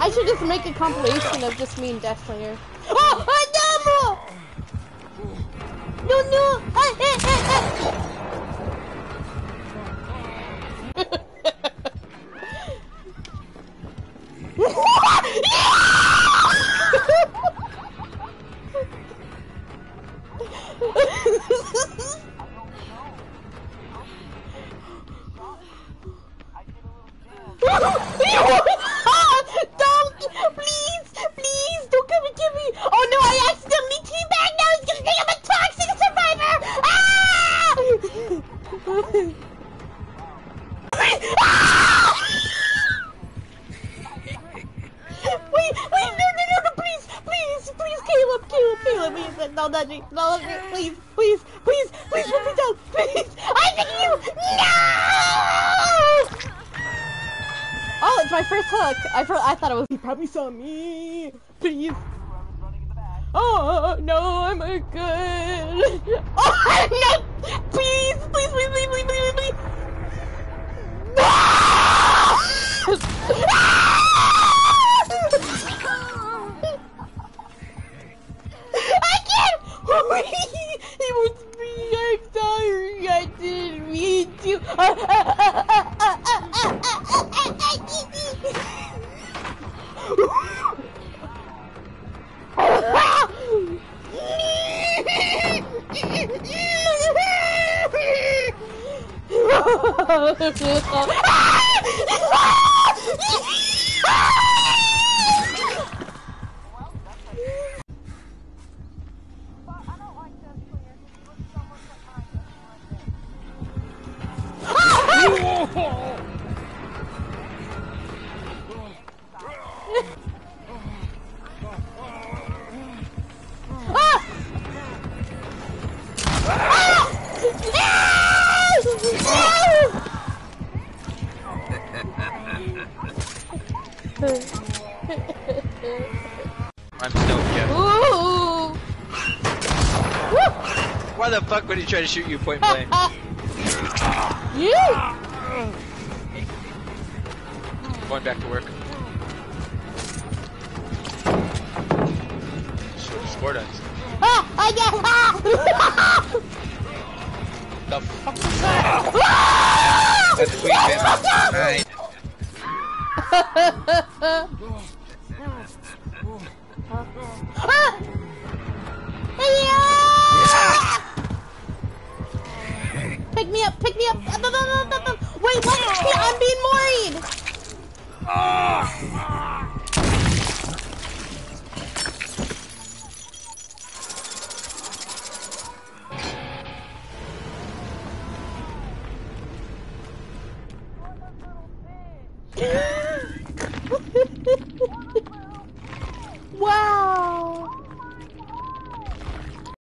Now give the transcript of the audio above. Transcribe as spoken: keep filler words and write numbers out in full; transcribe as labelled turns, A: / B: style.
A: I should just make a compilation of just me and Deathslinger. Oh, oh no! No, no! Ah, ah, ah, Don't! Please! Please! Don't come and get me! Oh no, I accidentally teabagged! Now he's gonna think I'm a toxic survivor! Ah! Ah! Wait, wait, no, no, no, no, please, please, please, Caleb, Caleb, Caleb, please, don't touch me, don't touch me, please, please, please, please, put me down, please, I think you, no! Oh, it's my first hook. I, I thought it was, he probably saw me, please. Oh, no, I'm a good, oh, no, please, please, please, please, please, please, please. I can't! It was me, I'm sorry, I didn't mean to.
B: I'm stoked, yeah.
A: Ooh.
B: Why the fuck would he try to shoot you point blank?
A: You!
B: Going back to work. Scored us.
A: Ah! I get ah!
B: The fuck was that? That's sweet, man.
A: Pick me up, pick me up. Wait, what? I'm being worried. Wow.